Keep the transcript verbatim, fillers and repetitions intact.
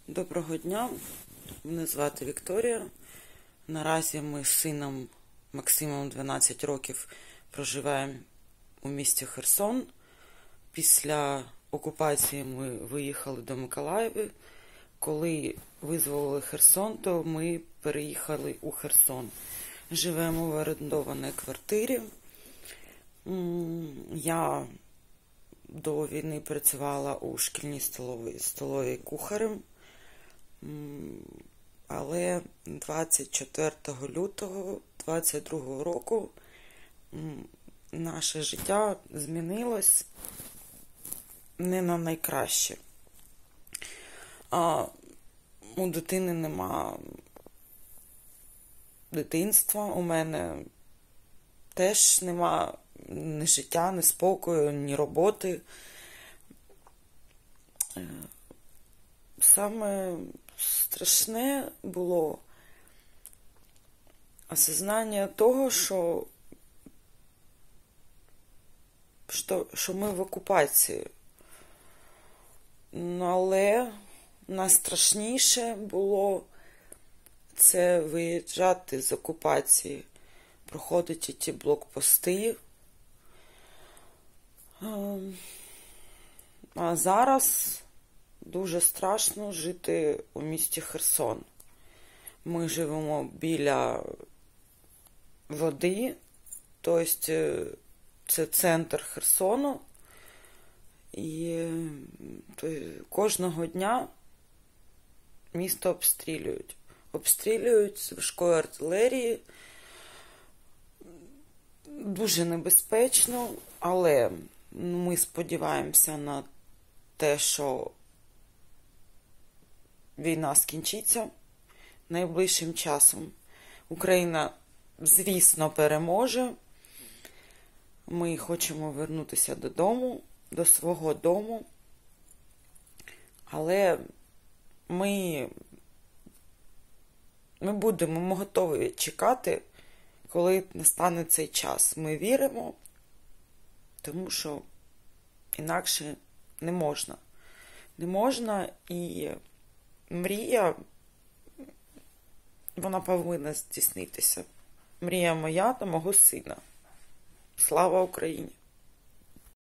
Доброго дня, мене звати Вікторія. Наразі ми з сином Максимом дванадцять років проживаємо у місті Херсон. Після окупації ми виїхали до Миколаєва. Коли визволили Херсон, то ми переїхали у Херсон. Живемо в орендованій квартирі. Я до війни працювала у шкільній столовій, столовій кухарем. Але двадцять четвертого лютого двадцять другого року наше життя змінилось не на найкраще. А у дитини нема дитинства, у мене теж нема ні життя, ні спокою, ні роботи. Саме страшне було осознання того, що, що, що ми в окупації. Але найстрашніше було це виїжджати з окупації, проходити ті блокпости. А зараз дуже страшно жити у місті Херсон. Ми живемо біля води, тобто це центр Херсону. І кожного дня місто обстрілюють. Обстрілюють з важкої артилерії. Дуже небезпечно, але ми сподіваємося на те, що війна скінчиться найближчим часом. Україна, звісно, переможе. Ми хочемо вернутися додому, до свого дому. Але ми, ми будемо ми готові чекати, коли настане цей час. Ми віримо, тому що інакше не можна. Не можна, і мрія, вона повинна здійснитися. Мрія моя та мого сина. Слава Україні!